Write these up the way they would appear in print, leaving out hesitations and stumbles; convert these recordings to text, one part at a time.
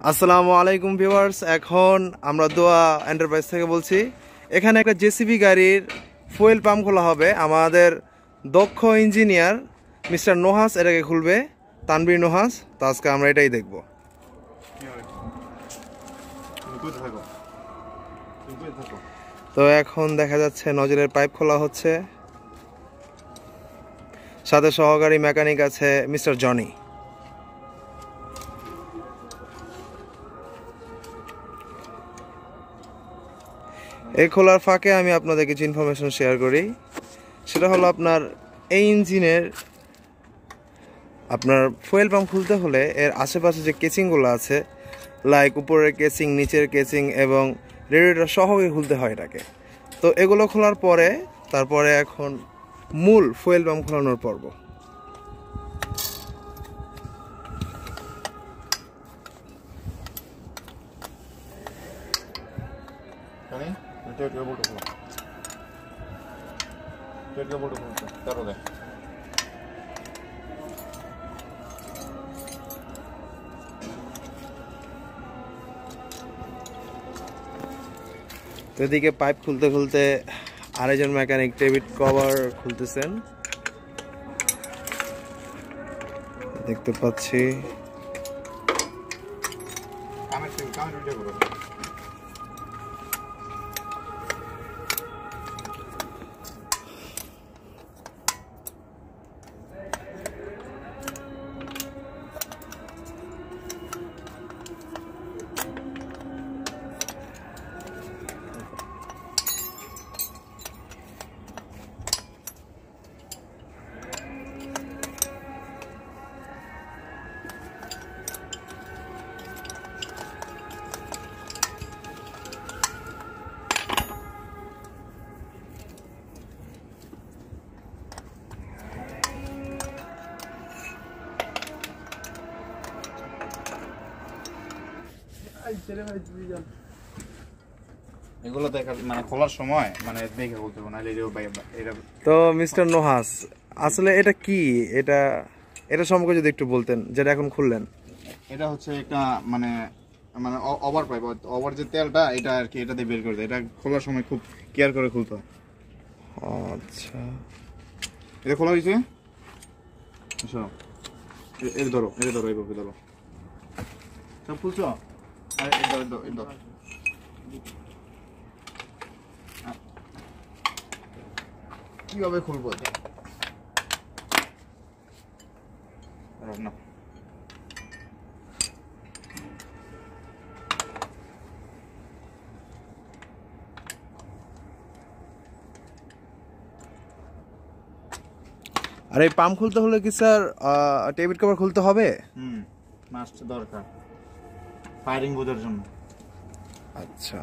আসসালামু আলাইকুম ভিউয়ার্স, এখন আমরা দোয়া এন্টারপ্রাইজ থেকে বলছি। এখানে একটা জেসিবি গাড়ির ফুয়েল পাম্প খোলা হবে। আমাদের দক্ষ ইঞ্জিনিয়ার মিস্টার নোহাস এটাকে খুলবে, তানবীর নোহাস। তো আজকে আমরা এটাই দেখব। তো এখন দেখা যাচ্ছে নজরের পাইপ খোলা হচ্ছে, সাথে সহকারী মেকানিক আছে মিস্টার জনি। এই খোলার ফাঁকে আমি আপনাদের কিছু ইনফরমেশন শেয়ার করি। সেটা হলো, আপনার এই ইঞ্জিনের আপনার ফুয়েল পাম্প খুলতে হলে এর আশেপাশে যে কেচিংগুলো আছে, লাইক উপরের কেচিং, নিচের কেচিং এবং রেডিয়েটর সহই খুলতে হয় এটাকে। তো এগুলো খোলার পরে তারপরে এখন মূল ফুয়েল পাম্প খোলানোর পর্ব। তো এদিকে পাইপ খুলতে খুলতে আরেকজন মেকানিক টেবিট কভার খুলতেছেন, দেখতে পাচ্ছি। এগুলো দেখা মানে খোলার সময় মানে দেখে বলতে হবে, নাহলে এটা। তো মিস্টার নোহাস, আসলে এটা কি, এটা সম্পর্কে যদি একটু বলতেন, যেটা এখন খুললেন। এটা হচ্ছে একটা মানে মানে ওভার পাইপ, ওভার যে তেলটা এটা আর কি, এটা দিয়ে বের করে দেয়। এটা খোলার সময় খুব কেয়ার করে খুলতে হয়। আচ্ছা, এটা খোলা হয়েছে। এর ধরো, এইভাবে ধরো, সব খুলছো। কিভাবে খুলবো না? আর এই পাম্প খুলতে হলে কি স্যার টেবিট কভার খুলতে হবে? মাস্ট দরকার ফায়ারিং বোঝার জন্য। আচ্ছা,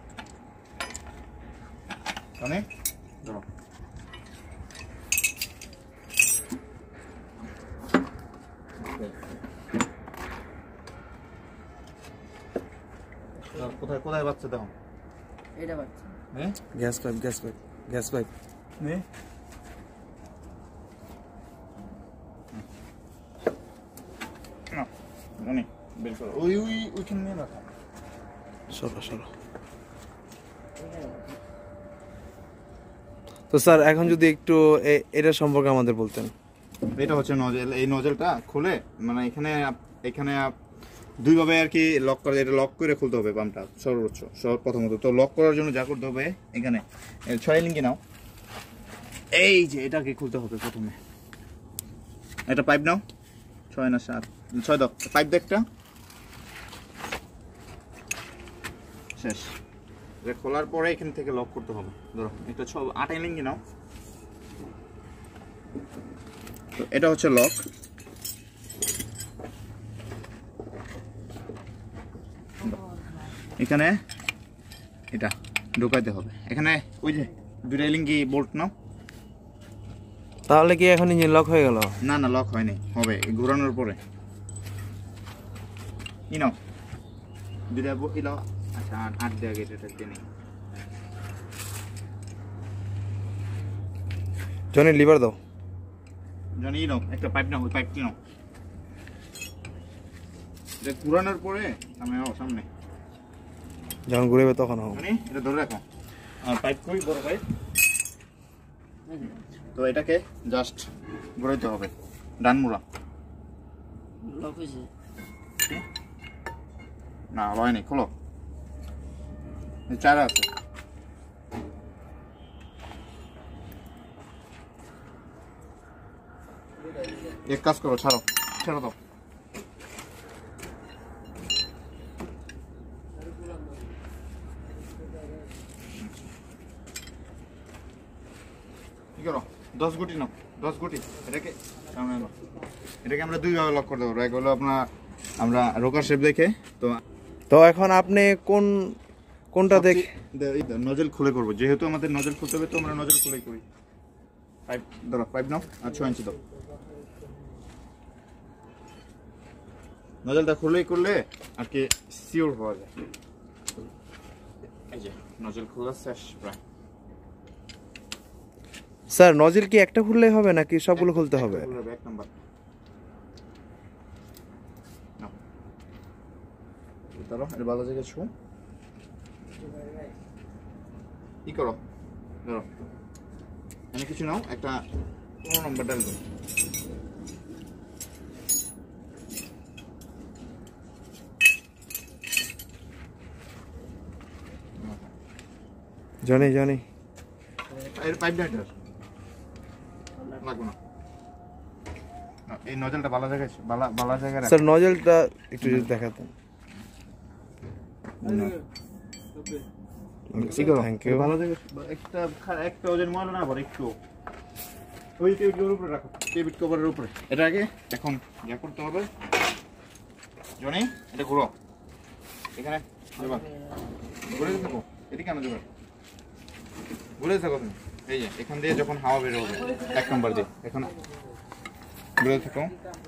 অনেক ধরো। কোথায় কোথায় বাচ্চা দেখো, এটা বাচ্চা। হ্যাঁ, গ্যাস পাইপ নে না অনেক বের করো। ওইখানে নিয়ে রাখো। সরো। তো স্যার এখন যদি একটু এটা সম্পর্কে আমাদের বলতেন। এটা হচ্ছে নজেল। এই নজেলটা খুলে মানে এখানে দুইভাবে আর কি লক করে, এটা লক করে খুলতে হবে পাম্পটা সর্বোচ্চ প্রথমত। তো লক করার জন্য যা করতে হবে, এখানে 6 লিঙ্গি নাও, এই যে এটাকে খুলতে হবে প্রথমে। একটা পাইপ নাও, 6 না 7, 6 দাও পাইপ, দেখটা শেষ। এটা খোলার পরে এখান থেকে লক করতে হবে। ধরো এটা 8 লিঙ্গি নাও। তো এটা হচ্ছে লক। এখানে এটা ঢোকাইতে হবে। এখানে ওই যে 2 লিঙ্গি বোল্ট নাও। তাহলে কি এখন ইঞ্জিন লক হয়ে গেল? না না, লক হয়নি, হবে ঘোরানোর পরে। ই নাও 2টা ই নাও। আচ্ছা 8 দেয়া গেছে, এটা টেনে জনি লিভার দাও। জনি নাও একটা পাইপ নাও, ওই পাইপটি নাও। এটা ঘুরানোর পরে সামনে যখন ঘুরবে তখন হবে। মানে এটা ধরে রাখো, পাইপ কই বড় পাইপ, তো এটাকে জাস্ট ঘুরাইতে হবে ডান মুড়া। লক হয়েছে না হয়নি, খোলো, চারা আছে। এক কাজ করো, ছাড়ো দাও। কি করো, 10 গুটি নাও, 10 গুটি। এটাকে সামনে নাও। এটাকে আমরা দুইভাবে লক করতে পারবো। এক হলো আমরা রোকার শেপ দেখে, তো এখন আপনি কোনটা দেখে নজল খুলে করবো, যেহেতু আমাদের নজল খুলতে হবে তো আমরা নজল খুলেই করি। পাইপ ধরো, পাইপ নাও আর 6 ইঞ্চি দাও। নজলটা খুলেই করলে আর কি সিওর হওয়া যায়। এই যে নজল খোলা শেষ প্রায়। স্যার নজিল কি একটা খুললেই হবে নাকি সবগুলো খুলতে হবে? এক নাম্বার নাও, ধরো এর ভালো জায়গায় ছু, কি করো, ধরো এনে কিছু নাও, একটা 15 নম্বর ডাল দাও। জানি এর পাইপ ডাইটার লাগবে না। এই নজলটা ভালো জায়গায়, ভালো জায়গায় স্যার নজলটা একটু যদি দেখাতেন। Thank you. ভালো জায়গায় একটা ওজন ময়লা না ভরে একটু ওই টেবিলের উপরে রাখো, টেবিল কভারের উপরে। এটা আগে এখন ইয়া করতে হবে, জনি এটা ঘুরো, এখানে ঘুরে থাকো, এদিকে কেন যাবে, ঘুরে থাকো তুমি। এই যে এখান দিয়ে যখন হাওয়া বের হবে 1 নম্বর দিয়ে, এখন ঘুরে থাকো,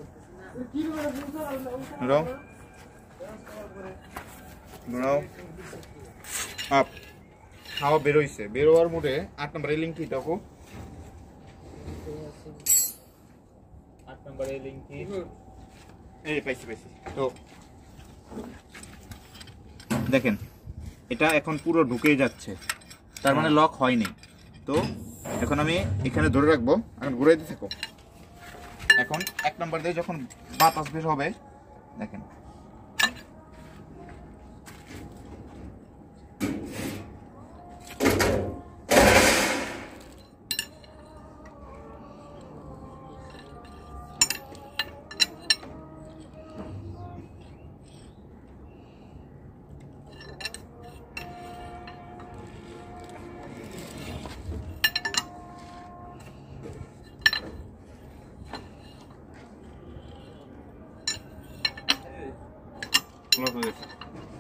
ঘুরাও আপ। হাওয়া বেরোইছে, বেরোয়ার মুডে 8 নম্বর এই লিঙ্ক কি দেখো, 8 নম্বর এই লিঙ্ক কি, এই পাইছি। তো দেখেন এটা এখন পুরো ঢুকেই যাচ্ছে, তার মানে লক হয়নি। তো এখন আমি এখানে ধরে রাখবো, এখন ঘুরাইতে থাকো। এখন 1 নম্বর দিয়ে যখন বাতাস বের হবে দেখেন, লক হয়ে গেছে।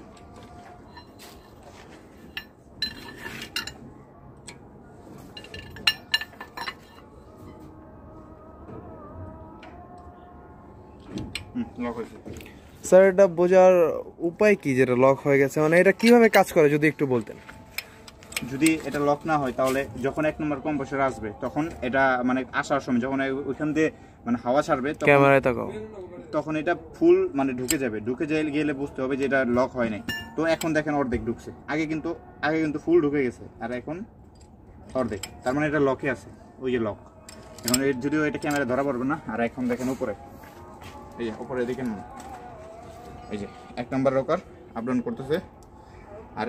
লক হয়েছে। স্যার এটা বোঝার উপায় কি যেটা লক হয়ে গেছে, মানে এটা কিভাবে কাজ করে যদি একটু বলতেন। যদি এটা লক না হয় তাহলে যখন 1 নম্বর কম্প্রেসর আসবে তখন এটা মানে আসার সময় যখন ওইখান দিয়ে মানে হাওয়া ছাড়বে ক্যামেরায় তাকাও, তখন এটা ফুল মানে ঢুকে গেলে বুঝতে হবে যে এটা লক হয় নাই। তো এখন দেখেন অর্ধেক ঢুকছে, আগে কিন্তু ফুল ঢুকে গেছে আর এখন অর্ধেক, তার মানে এটা লকে আছে, ওই যে লক। এখন যদিও এটা ক্যামেরা ধরা পড়বে না। আর এখন দেখেন উপরে, এই যে উপরে দেখেন, এই যে 1 নম্বর রকার আপ ডাউন করতেছে, আর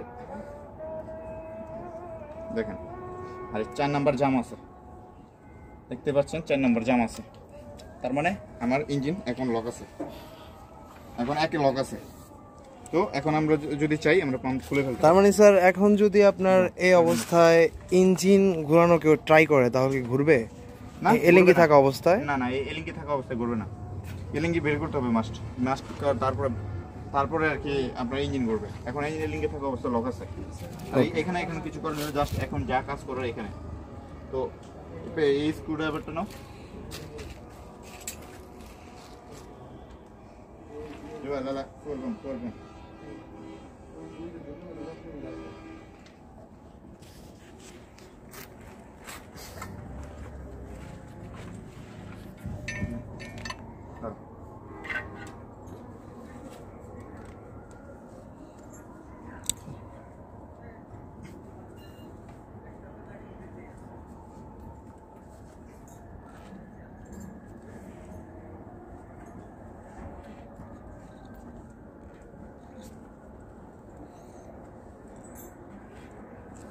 দেখেন আর 4 নম্বর জাম আছে, দেখতে পাচ্ছেন 4 নম্বর জাম আছে, তার মানে আমার ইঞ্জিন এখন লক আছে, এখন একে লক আছে। তো এখন আমরা যদি চাই আমরা পাম্প খুলে ফেলতে। তার মানে স্যার এখন যদি আপনার এই অবস্থায় ইঞ্জিন ঘোরানো কেউ ট্রাই করে তাহলে কি ঘুরবে না? এলিঙ্গি থাকা অবস্থায় না, এই এলিঙ্গি থাকা অবস্থায় ঘুরবে না, এলিঙ্গি বের করতে হবে মাস্ট, তারপরে আর কি আপনার ইঞ্জিন ঘুরবে। এখন এই এলিঙ্গি থাকা অবস্থায় লক আছে, এখানে কিছু করার জন্য জাস্ট এখন যা কাজ করার এখানে। তো এই স্ক্রুড্রাইভারটা নাও, দাদা করবেন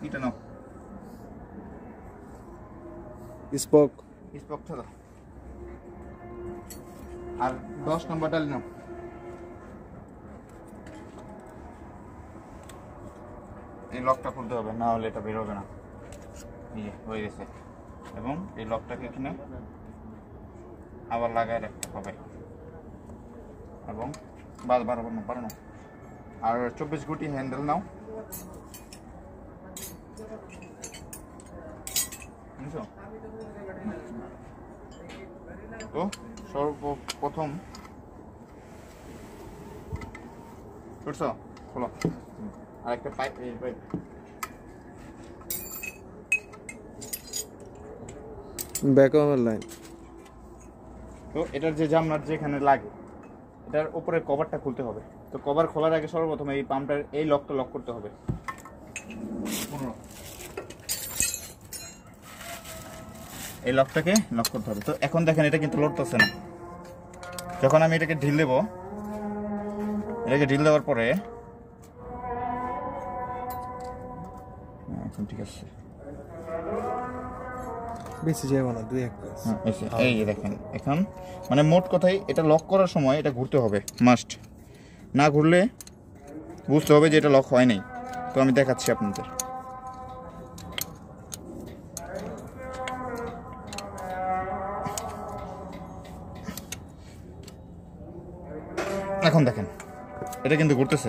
এটা নাও স্পক স্পকটা দাও আর 10 নম্বর ডাল নাও এই লকটা খুলতে হবে না হলে এটা বের হবে না এই হয়ে গেছে এবং এই লকটাকে এখানে আবার লাগায় রাখতে হবে এবং বারো আর 24 গুটি হ্যান্ডেল নাও বুঝছো তো সর্বপ্রথম করছো খোলো আরেকটা পাইপ এই পাইপ ব্যাকওয়ের লাইন তো এটার যে জামনার যেখানে লাগে এটার উপরে কভারটা খুলতে হবে তো কভার খোলার আগে সর্বপ্রথম এই পাম্পটার এই লকটা লক করতে হবে এই লকটাকে লক করতে হবে তো এখন দেখেন এটা কিন্তু লড়তেছে না যখন আমি এটাকে ঢিল দেবো এটাকে ঢিল দেওয়ার পরে এখন ঠিক আছে বেশি যাবে না 2-1 পেজ এই যে দেখেন এখন মানে মোট কথাই এটা লক করার সময় এটা ঘুরতে হবে মাস্ট না ঘুরলে বুঝতে হবে যে এটা লক হয় নাই তো আমি দেখাচ্ছি আপনাদের এখন দেখেন এটা কিন্তু ঘুরতেছে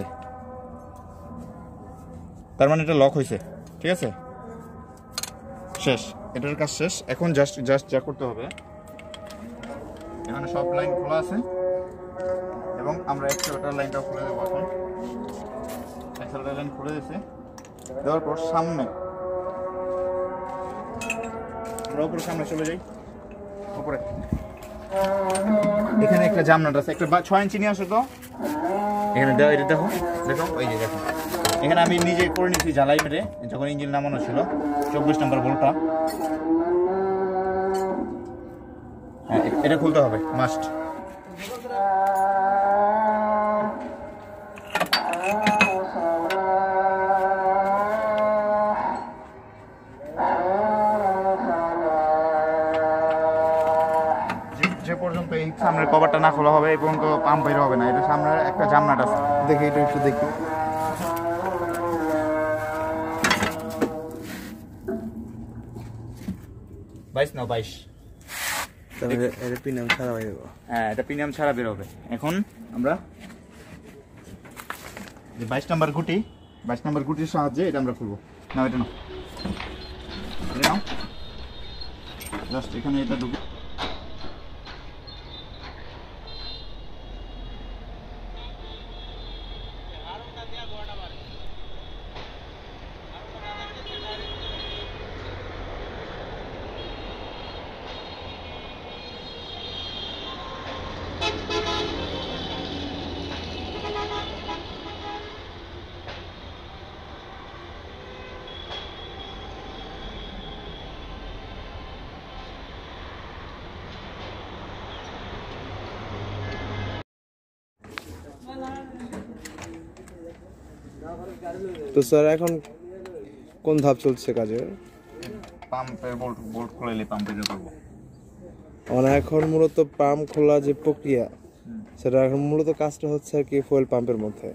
তার মানে এটা লক হয়েছে ঠিক আছে শেষ এটার কাজ শেষ এখন জাস্ট যা করতে হবে এখানে সব লাইন খোলা আছে এবং আমরা এক্সট্রা লাইনটাও খুলে দেবো এখন এক্সট্রা লাইন খুলে দিয়েছে দেওয়ার পর সামনে আমরা উপরে সামনে চলে যাই উপরে এখানে একটা জামনাট আছে একটা 6 ইঞ্চি নিয়ে আসো তো এখানে দাও এটা দেখো এই যে দেখো এখানে আমি নিজে করে নিয়েছি জ্বালাই মেরে যখন ইঞ্জিন নামানো ছিল 24 নম্বর বোল্টটা এটা খুলতে হবে মাস্ট যে পর্যন্ত এই সামনের কভারটা না খোলা হবে এই পর্যন্ত পাম্প বের হবে না এটা সামনের একটা জামনাট আছে দেখি এটা একটু দেখি 22 নাও 22 তাহলে এটা প্রিমিয়াম ছাড়া বের হবে হ্যাঁ এটা প্রিমিয়াম ছাড়া বের হবে এখন আমরা যে 22 নম্বর গুটির সাহায্যে এটা আমরা খুলবো নাও এটা নাও জাস্ট এখানে এটা ঢুকে তো স্যার এখন কোন ধাপ চলছে কাজের পাম্পের বোল্ট খুলে পাম্প বের করব মানে এখন মূলত পাম্প খোলা যে প্রক্রিয়া সেটা এখন মূলত কাজটা হচ্ছে আর কি ফুয়েল পাম্পের মধ্যে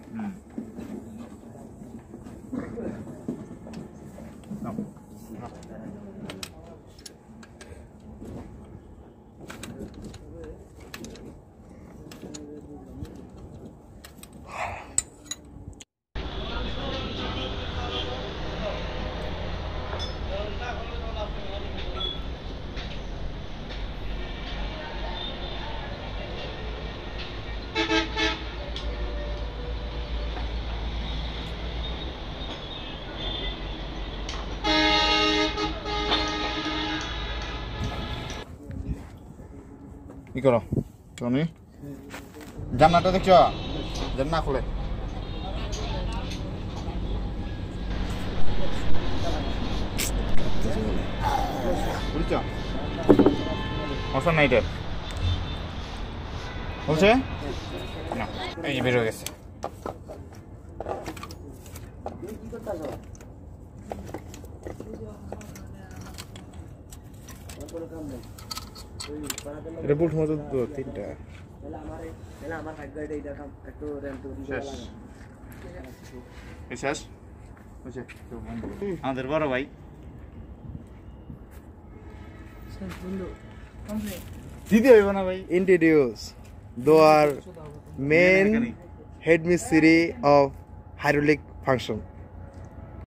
কি করো তুমি জানলাটা দেখছো যেন না খুলে বুঝছো অপশন নাই এটা বলছে না এই বের হয়ে গেছে এটা বুট মতো তো তিনটা শেষ আমাদের বড় ভাই দিদি হইব না ভাই introduce Doar main head mystery of hydraulic function.